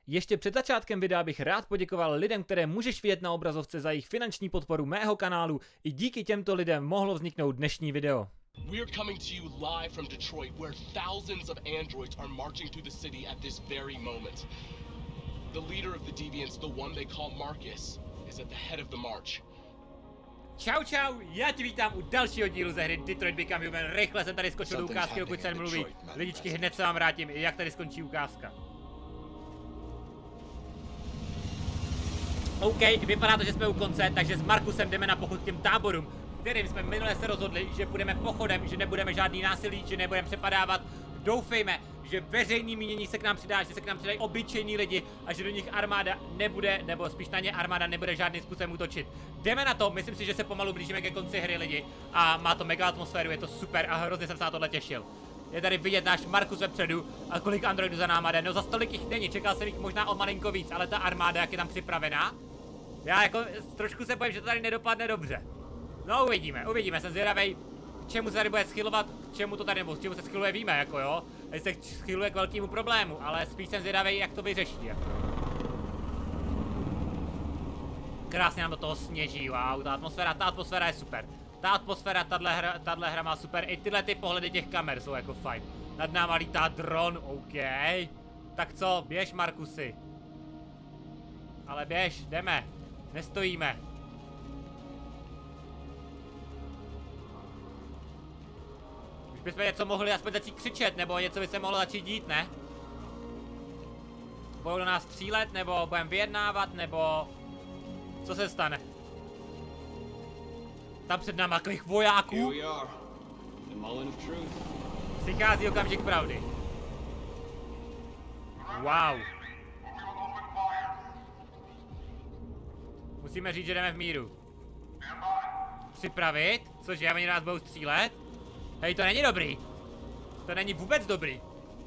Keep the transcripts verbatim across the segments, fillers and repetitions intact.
Ještě před začátkem videa bych rád poděkoval lidem, které můžeš vidět na obrazovce za jejich finanční podporu mého kanálu. I díky těmto lidem mohlo vzniknout dnešní video. We're coming to you live from Detroit, where thousands of androids are marching through the city at this very moment. The leader of the deviants, the one they call Marcus, is at the head of the march. Čau čau, já tě vítám u dalšího dílu ze hry Detroit Become Human. Rychle jsem tady skočil do ukázky, dokud se nemluví. Lidičky, hned se vám vrátím, jak tady skončí ukázka. OK, vypadá to, že jsme u konce, takže s Markusem jdeme na pochod k těm táborům, kterým jsme minule se rozhodli, že půjdeme pochodem, že nebudeme žádný násilí, že nebudeme přepadávat. Doufejme, že veřejný mínění se k nám přidá, že se k nám přidají obyčejní lidi a že do nich armáda nebude, nebo spíš na ně armáda nebude žádným způsobem útočit. Jdeme na to, myslím si, že se pomalu blížíme ke konci hry lidi a má to mega atmosféru, je to super a hrozně jsem se na tohle těšil. Je tady vidět náš Markus vepředu a kolik androidů za náma jde, no za tolik jich není, čekal jsem jich možná o malinko víc, ale ta armáda, jak je tam připravená, já jako trošku se bojím, že to tady nedopadne dobře. No uvidíme, uvidíme, jsem zvědavej, k čemu se tady bude schylovat, k čemu to tady nebo k čemu se schyluje víme, jako jo. Tady se schyluje k velkému problému, ale spíš jsem zvědavej, jak to vyřeší, jako. Krásně nám do toho sněží, wow, ta atmosféra, ta atmosféra je super. Ta atmosféra, tahle hra, tahle hra má super, i tyhle ty pohledy těch kamer jsou jako fajn. Nad náma lítá dron, OK. Tak co, běž Markusy. Ale běž, jdeme, nestojíme. Už bychom něco mohli aspoň začít křičet, nebo něco by se mohlo začít dít, ne? Budou do nás střílet, nebo budeme vyjednávat, nebo... Co se stane? Tam před náma takových vojáků. Přichází okamžik pravdy. Wow. Musíme říct, že jdeme v míru. Připravit? Cože, oni nás budou střílet? Hej, to není dobrý. To není vůbec dobrý.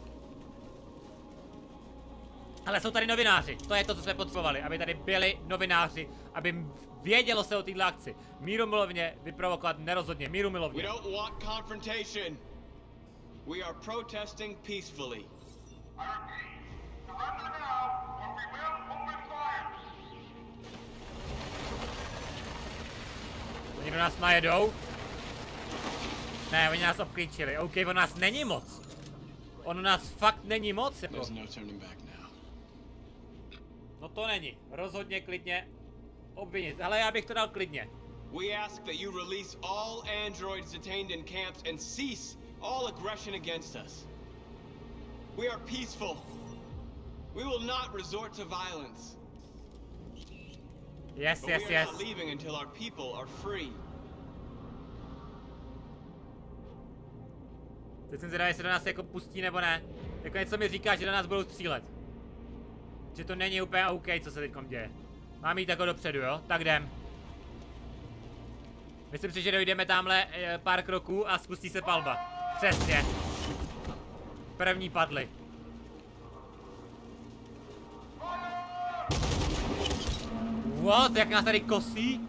Ale jsou tady novináři. To je to, co jsme potřebovali. Aby tady byli novináři. Aby vědělo se o této akci. Mírumilovně vyprovokovat nerozhodně. Mírumilovně. We don't want confrontation. We are protesting peacefully. Oni do nás najedou. Ne, oni nás obklíčili. OK, on nás není moc. On nás fakt není moc. Jako. No to není. Rozhodně klidně obvinit. Ale já bych to dal klidně. We ask that you release all androids detained in camps and cease all aggression against us. We are peaceful. We will not resort to violence. Yes, but yes, we are yes. not leaving until our people are free. Teď jsem zvědavý, jestli do nás jako pustí nebo ne. Jako něco mi říká, že do nás budou střílet. Že to není úplně OK, co se teďkom děje. Mám jít jako dopředu, jo? Tak jdem. Myslím si, že dojdeme tamhle e, pár kroků a spustí se palba. Přesně. První padly. What? Jak nás tady kosí?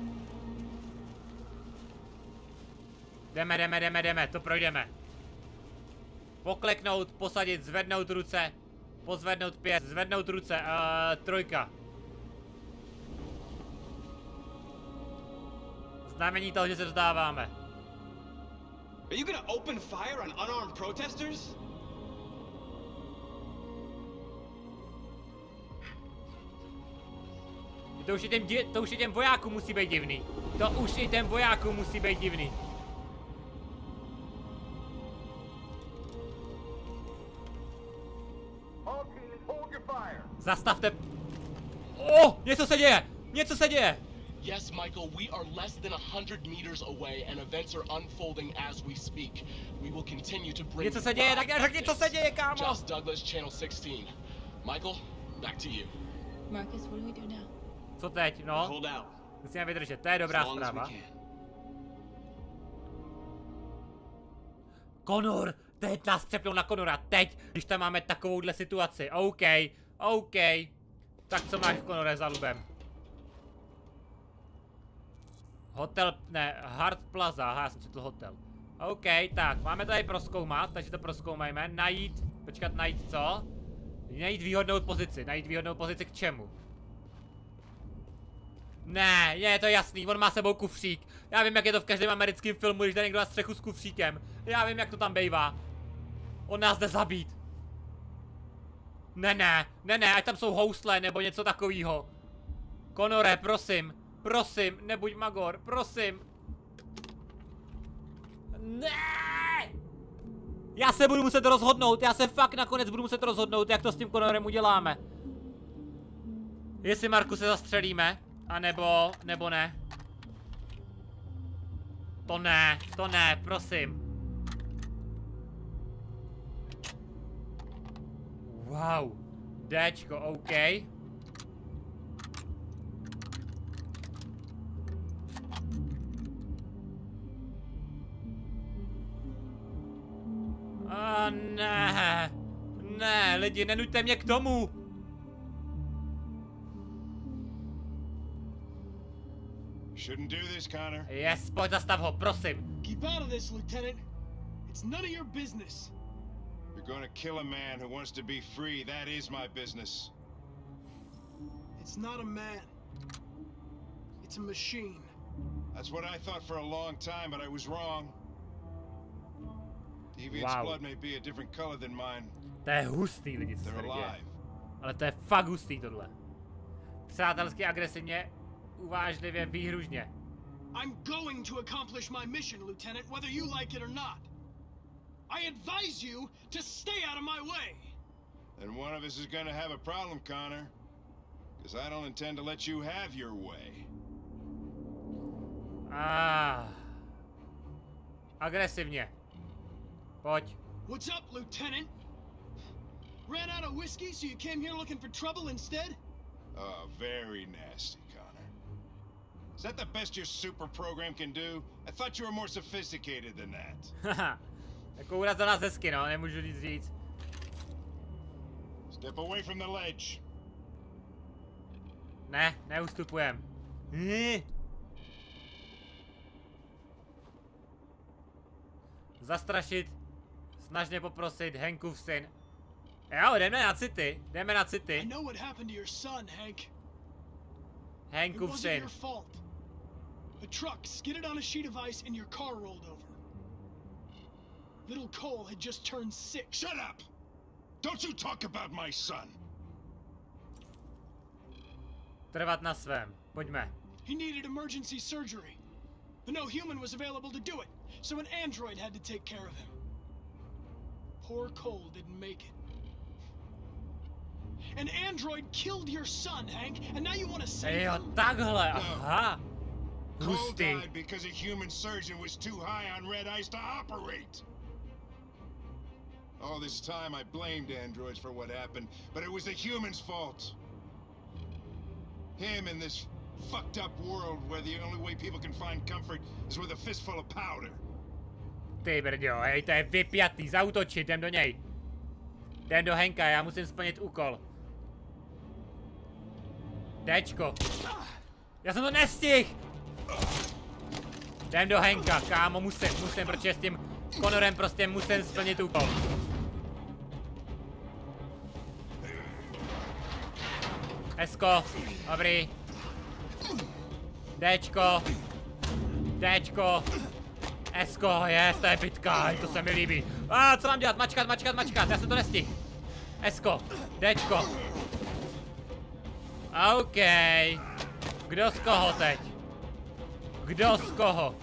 Jdeme, jdeme, jdeme, jdeme, to projdeme. Pokleknout, posadit, zvednout ruce. Pozvednout pět, zvednout ruce, uh, trojka. Znamení toho, že se vzdáváme. Are you gonna open fire on unarmed protesters? To už i těm, to už i těm vojákům musí být divný. To už i těm vojákům musí být divný. Zastavte. Oh, něco se děje. Něco se děje. Yes, Michael, we are less than a hundred meters away and events are unfolding as we speak. We will continue to bring Něco se děje, tak řekni, co se děje, kámo. Joss Douglas, Channel sixteen. Michael, back to you. Marcus, what do we do now? Co teď, no? Hold out. Musíme vydržet, to je dobrá zpráva. Connor, teď nás přepnou na Connora, teď, když tam máme takovouhle situaci. OK, OK. Tak co máš, Connore, za lubem? Hotel, ne, Hard Plaza, aha, já jsem četl hotel. OK, tak, máme tady prozkoumat, takže to prozkoumajme, najít, počkat, najít co? Najít výhodnou pozici, najít výhodnou pozici k čemu? Ne, je to jasný, on má sebou kufřík. Já vím, jak je to v každém americkém filmu, když jde někdo na střechu s kufříkem. Já vím, jak to tam bejvá. On nás jde zabít. Ne, ne, ne, ne, ať tam jsou housle nebo něco takového. Conore, prosím, prosím, nebuď magor, prosím. Ne! Já se budu muset rozhodnout, já se fakt nakonec budu muset rozhodnout, jak to s tím Conorem uděláme. Jestli Marku se zastřelíme, anebo, nebo ne. To ne, to ne, prosím. Wow, Dčko, OK. A ne, ne, lidi, nenuďte mě k tomu. Shouldn't do this, Connor. Yes, pojď, zastav ho, prosím. Keep out of this, Lieutenant. It's none of your business. You're gonna kill a man who wants to be free. That is my business. It's not a man. It's a machine. That's what I thought for a long time, but I was wrong. Deviant's Wow. blood may be a different color than mine. To je hustý, lidi, co se They're tady děje. alive. Ale to je fakt hustý tohle. Přátelsky, agresivně, uvážlivě, výhružně. I'm going to accomplish my mission, Lieutenant, whether you like it or not. I advise you to stay out of my way. Then one of us is gonna have a problem, Connor. Because I don't intend to let you have your way. Ah. Agresivně. Pojď. What's up, Lieutenant? Ran out of whiskey, so you came here looking for trouble instead? Oh, very nasty, Connor. Is that the best your super program can do? I thought you were more sophisticated than that. Haha. Jako úraz za nás hezky, no, nemůžu nic říct. Step away from the ledge. Ne, neustupujem. Hm. Zastrašit, snažně poprosit, Hankův syn. Jo, jdeme na city, jdeme na I city. know what happened to your son, Hank. It Hankův wasn't syn. your fault. A truck skidded on a sheet of ice and your car rolled over. Little Cole had just turned six. Shut up! Don't you talk about my son! Trvat na svém, pojďme. He needed emergency surgery, but no human was available to do it, so an android had to take care of him. Poor Cole didn't make it. An android killed your son, Hank, and now you want to save Jo, him? takhle, aha. Cole Hustý. died because a human surgeon was too high on red ice to operate. All this time I blamed androids for what happened, but it was the humans' fault. Him in this fucked up world where the only way people can find comfort is with a fistful of powder. Ty brďo, hej, to je vypjatý, zautočit, jdem do něj. Jdem do Hanka, já musím splnit úkol. Dčko. Já jsem to nestihl! Jdem do Hanka, kámo, musím, musím, protože s tím Conorem prostě musím splnit úkol. Esko, dobrý. Dčko. Dčko. Esko, jest, to je bitka, to se mi líbí. A co mám dělat? Mačkat, mačkat, mačkat, já jsem to nestihl. Esko, Dčko. OK. Kdo z koho teď? Kdo z koho?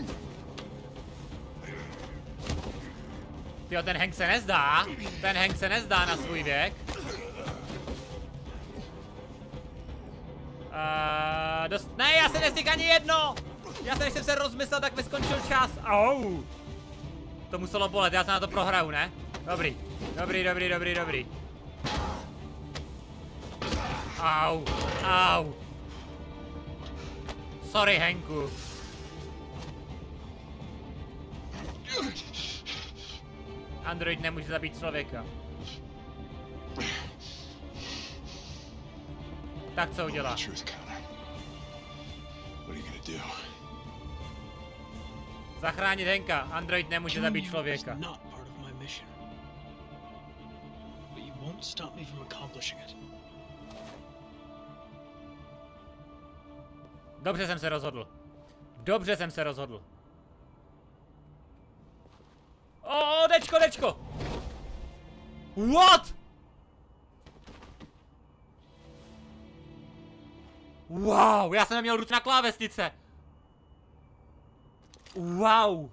Tyjo, ten Hank se nezdá. Ten Hank se nezdá na svůj věk. Uh, dost... Ne, já se nestihl ani jedno! Já se, než jsem se rozmyslel, tak mi skončil čas. Au! To muselo bolet, já se na to prohraju, ne? Dobrý, dobrý, dobrý, dobrý, dobrý. Au, au. Sorry, Hanku. Android nemůže zabít člověka. Tak co udělá? Zachránit Hanka. Android nemůže zabít člověka. won't stop me from accomplishing it. Dobře jsem se rozhodl. Dobře jsem se rozhodl. O, dečko, dečko! What? Wow, já jsem neměl ruce na klávesnice. Wow.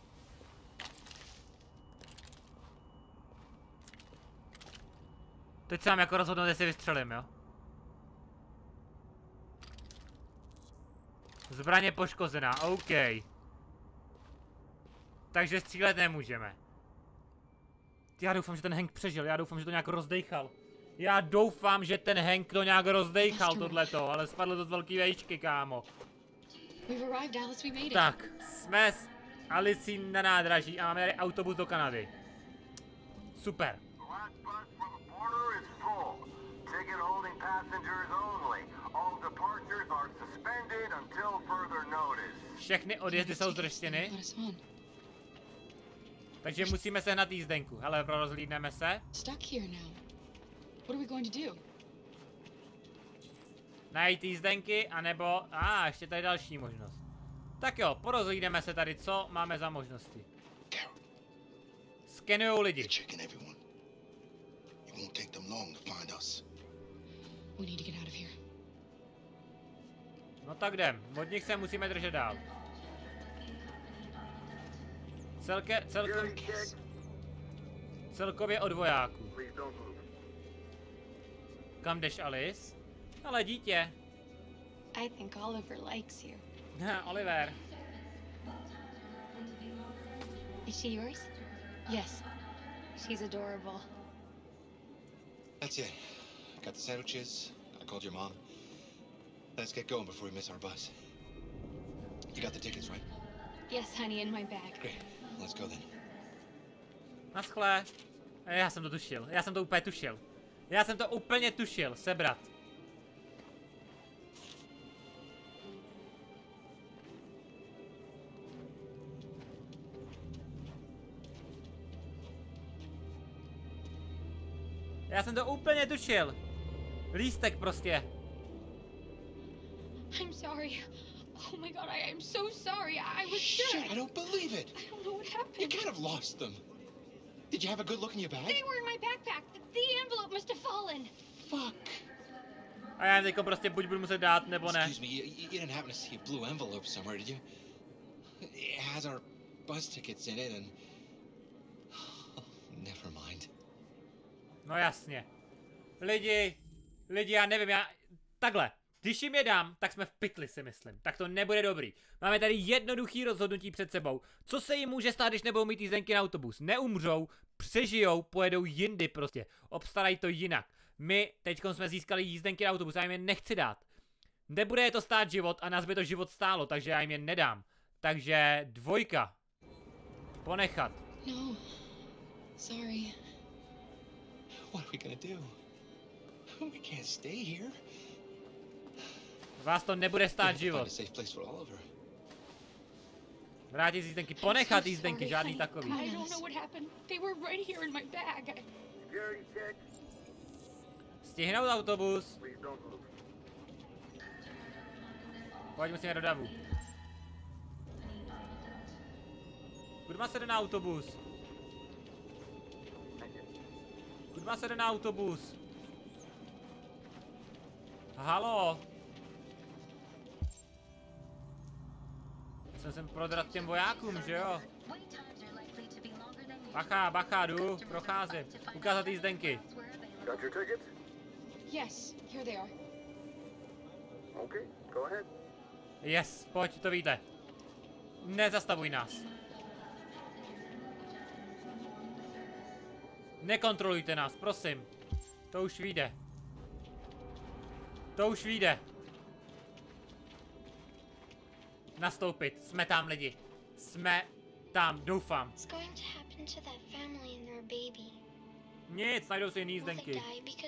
Teď se mám jako rozhodnout, jestli vystřelím, jo? Zbraně poškozená, OK. Takže střílet nemůžeme. Já doufám, že ten Hank přežil, já doufám, že to nějak rozdejchal. Já doufám, že ten Hank to nějak rozdejchal tohleto, ale spadlo to z velký vejšky, kámo. Tak, jsme s Alicí na nádraží a máme tady autobus do Kanady. Super. Všechny odjezdy jsou zdržtěny. Takže musíme sehnat jízdenku. Hele, rozhlídneme se. Najít jízdenky, anebo... A, ah, ještě tady další možnost. Tak jo, porozhlídneme se tady, co máme za možnosti. Skenujou lidi. No tak jdem, od nich se musíme držet dál. Celke, celkem, celkově od vojáků. Kam jdeš, Alice? Ale dítě. I think Oliver likes you. Oliver. Is she yours? Yes. She's adorable. That's it. Got the sandwiches. I called your mom. Let's get going before we miss our bus. You got the tickets, right? Yes, honey, in my bag. Great. Let's go then. Naschle. Já jsem to tušil. Já jsem to úplně tušil. Já jsem to úplně tušil. Sebrat. Já jsem to úplně tušil. Lístek prostě. I'm sorry. Oh my god, I am so sorry. I was Shit, sure. I don't believe it. I don't know what happened. You kind of lost them. Did you have a good look in your bag? They were in my backpack. The envelope must have fallen. Fuck. A já jim teďko prostě buď budu muset dát, nebo ne. Excuse me, you, you didn't happen to see a blue envelope somewhere, did you? It has our bus tickets in it and... Never mind. No jasně. Lidi, lidi, já nevím, já... Takhle. Když jim je dám, tak jsme v pytli, si myslím. Tak to nebude dobrý. Máme tady jednoduchý rozhodnutí před sebou. Co se jim může stát, když nebudou mít jízdenky na autobus? Neumřou, přežijou, pojedou jindy prostě. Obstarají to jinak. My teďkom jsme získali jízdenky na autobus, já jim je nechci dát. Nebude je to stát život a nás by to život stálo, takže já jim je nedám. Takže dvojka. Ponechat. No. Sorry. What are we gonna do? We can't stay here. Vás to nebude stát život. Vrátit jízdenky, ponechat jízdenky, žádný takový. I don't know what happened. They were right here in my bag. Stihnout autobus. Pojď, musíme do davu. Kudma se jde na autobus? Kudma se jde na autobus? Halo? Jsem sem prodrat těm vojákům, že jo? Bacha, bacha, jdu, procházím. Ukázat jízdenky. Got your tickets? Yes, here they are. Okay, go ahead. Yes, pojď, to víte. Nezastavuj nás. Nekontrolujte nás, prosím. To už vyjde. To už vyjde. Nastoupit, jsme tam lidi. Jsme tam, doufám. Nic, najdou si jiný jízdenky.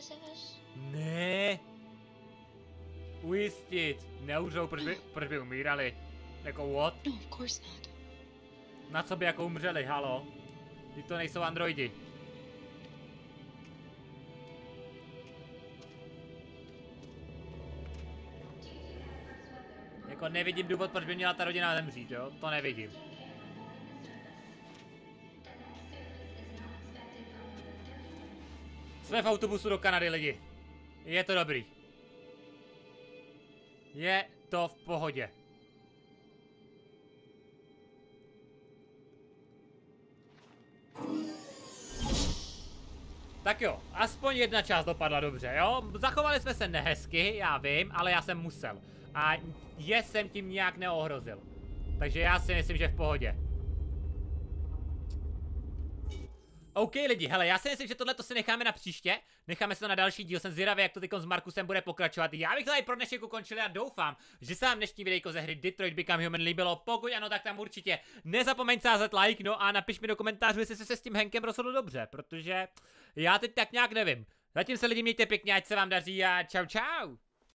Ne. Ujistit. Neumřou, proč by, proč by umírali. Jako what? No, of course not. Na co by jako umřeli, halo? Ty to nejsou androidi. Jako nevidím důvod, proč by měla ta rodina zemřít, jo? To nevidím. Jsme v autobusu do Kanady, lidi. Je to dobrý. Je to v pohodě. Tak jo, aspoň jedna část dopadla dobře, jo? Zachovali jsme se nehezky, já vím, ale já jsem musel. A je jsem tím nějak neohrozil. Takže já si myslím, že v pohodě. OK lidi, hele, já si myslím, že tohle si necháme na příště. Necháme se to na další díl, jsem zvědavý, jak to tykom s Markusem bude pokračovat. Já bych tady pro dnešek ukončil a doufám, že se vám dnešní videjko ze hry Detroit Become Human líbilo. Pokud ano, tak tam určitě nezapomeň sázet like, no a napiš mi do komentářů, jestli jsi se s tím Hankem rozhodl dobře, protože já teď tak nějak nevím. Zatím se lidi mějte pěkně, ať se vám daří a čau čau.